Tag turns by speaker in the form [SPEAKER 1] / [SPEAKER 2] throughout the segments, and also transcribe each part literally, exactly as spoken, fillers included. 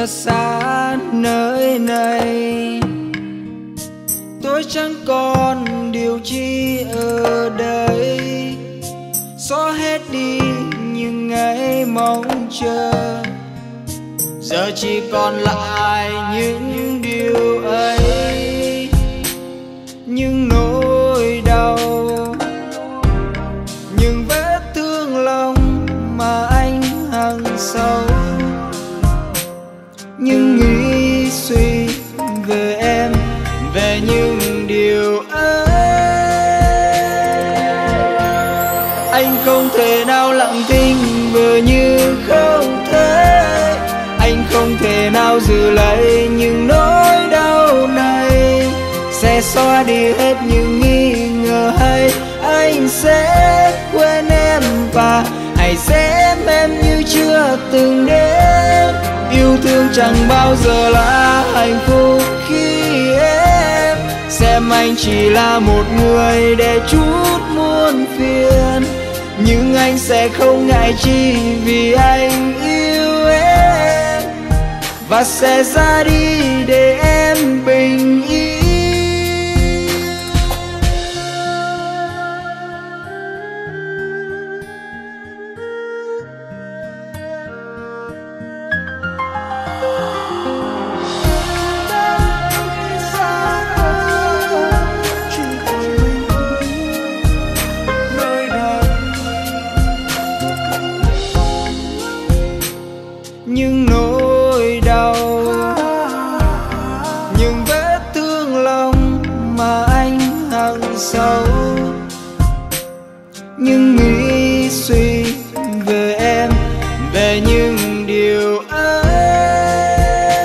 [SPEAKER 1] giờ xa nơi này, tôi chẳng còn điều chi ở đây. Xóa hết đi những ngày mong chờ, giờ chỉ còn lại những điều ấy. Những nỗi đau, những vết thương lòng mà anh hằng sâu, những nghĩ suy về em, về những điều ấy. Anh không thể nào lặng thinh vừa như không thể, anh không thể nào giữ lấy những nỗi đau này. Sẽ xóa đi hết những nghi ngờ hay anh sẽ quên em, và hãy xem em như chưa từng đến. Yêu thương chẳng bao giờ là hạnh phúc khi em xem anh chỉ là một người để chút muôn phiền. Nhưng anh sẽ không ngại chi vì anh yêu em, và sẽ ra đi để em bình yên. Những nỗi đau, những vết thương lòng mà anh hằng sâu, những nghĩ suy về em, về những điều ấy.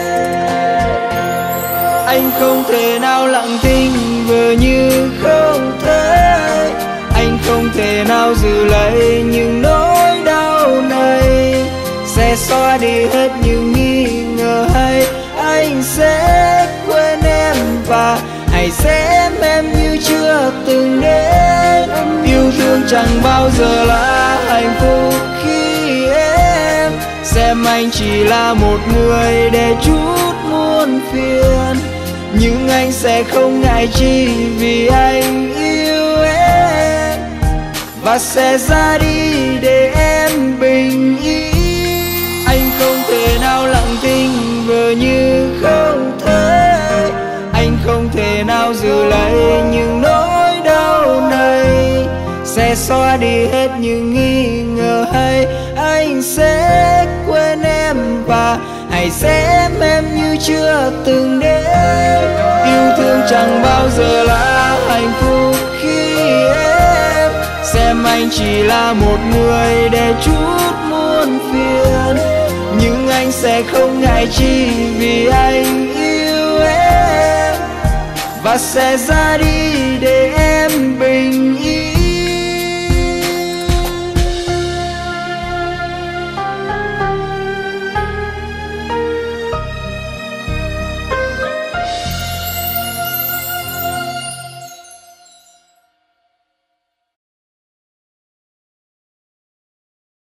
[SPEAKER 1] Anh không thể nào lặng thinh vừa như không thể, anh không thể nào giữ lấy những nỗi đau này. Sẽ xóa đi hết những nghi ngờ hay anh sẽ quên em, và hãy xem em như chưa từng đến. Yêu thương chẳng bao giờ là hạnh phúc khi em xem anh chỉ là một người để chút muôn phiền. Nhưng anh sẽ không ngại chi vì anh yêu em, và sẽ ra đi để em bình yên. Anh không thể nào lặng thinh vừa như không thể, anh không thể nào giữ lấy những nỗi đau này. Sẽ xóa đi hết những nghi ngờ hay anh sẽ quên em, và hãy xem em như chưa từng đến. Yêu thương chẳng bao giờ là hạnh phúc khi em xem anh chỉ là một người để chút muôn phiền. Nhưng anh sẽ không ngại chi vì anh yêu em, và sẽ ra đi để em bình yên.